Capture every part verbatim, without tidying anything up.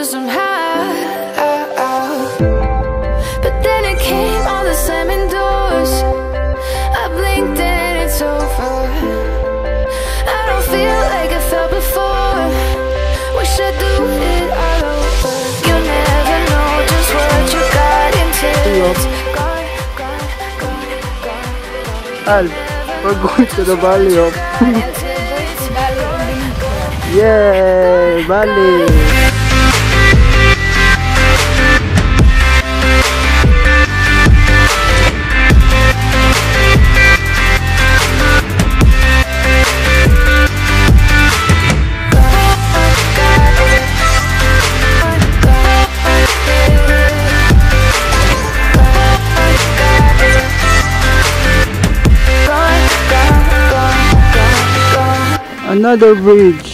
'cause I'm high. But then it came, all the slamming doors. I blinked and it's over. I don't feel like I felt before. Wish I'd do it all over. You never know just what you got into. It's gone, gone, gone, gone. Al, we're going to the valley of Yay, valley. Another bridge.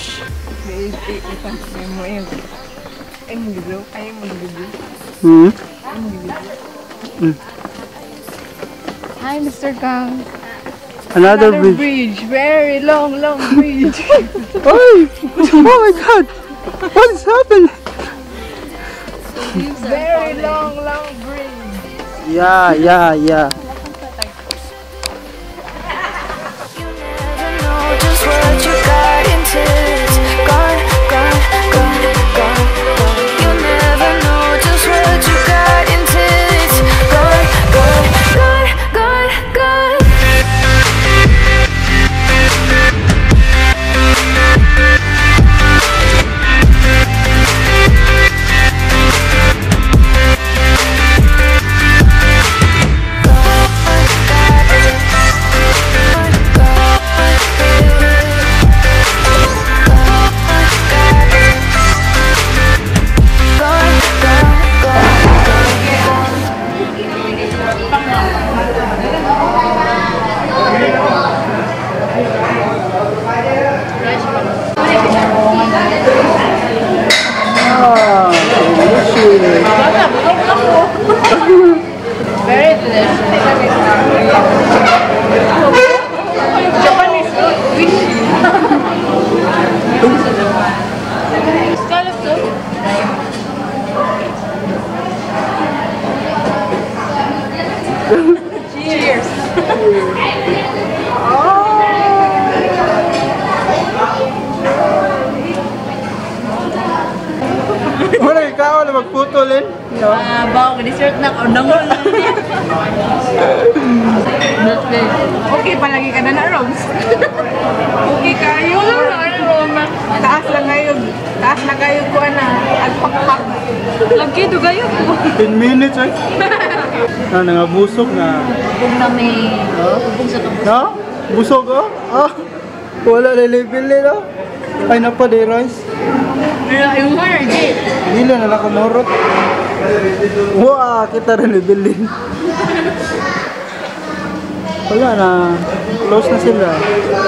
Hmm? Mm. Hi, Mister Kang. Another, Another bridge. bridge. Very long, long bridge. Oh, oh my God! What is happening? Very long, long bridge. Yeah, yeah, yeah. What you got into, it's gone, gone, gone, gone, gone. You'll never know just what you got into, it's gone, gone, gone, gone, gone. Very delicious. Japanese food. Scallop soup. Cheers. Wala ikaw na magputulin? No? Ah, bago dessert na ako. Nangol na niya. Okay, palagi ka na na, Rose. Okay kayo. Taas lang kayo. Taas lang kayo ko na. Agpak-pak. Lagi ito kayo. ten minutes eh. Ah, nangabusog na. Bubog na may... Bubog sa tapos. No? Busog oh? Ah, wala na level eh no? Ay na pa di rice. Yung more, G. Hindi na nakamurot. Wah, kita rin ibilin. Wala na. Close na sila.